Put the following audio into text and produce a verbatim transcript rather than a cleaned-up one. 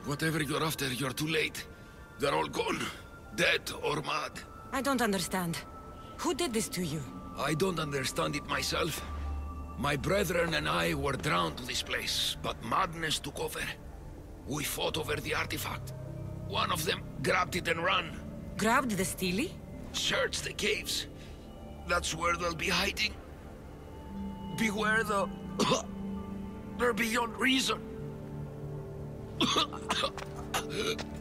Whatever you're after, you're too late. They're all gone. Dead or mad. I don't understand. Who did this to you? I don't understand it myself. My brethren and I were drawn to this place, but madness took over. We fought over the artifact. One of them grabbed it and ran. Grabbed the Stele? Search the caves. That's where they'll be hiding. Beware the... They're beyond reason.